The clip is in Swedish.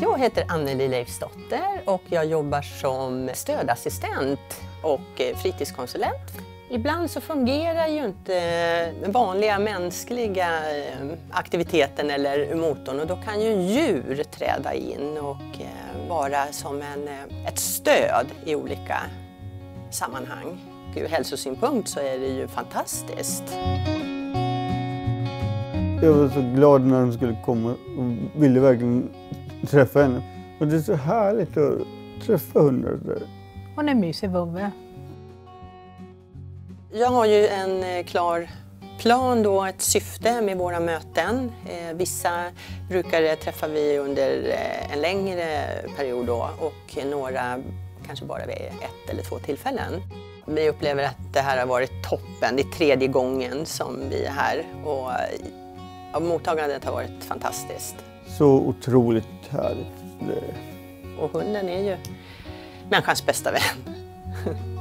Jag heter Anneli Leifsdotter och jag jobbar som stödassistent och fritidskonsulent. Ibland så fungerar ju inte den vanliga mänskliga aktiviteten eller motorn och då kan ju djur träda in och vara som ett stöd i olika sammanhang. Ur hälsosynpunkt så är det ju fantastiskt. Jag var så glad när de skulle komma och ville verkligen träffa henne. Och det är så härligt att träffa hundar där. Hon är mysig vovve. Jag har ju en klar plan då, ett syfte med våra möten. Vissa brukare träffar vi under en längre period då, och några kanske bara vid 1 eller 2 tillfällen. Vi upplever att det här har varit toppen. Det är 3:e gången som vi är här och mottagandet har varit fantastiskt. Så otroligt härligt. Och hunden är ju människans bästa vän.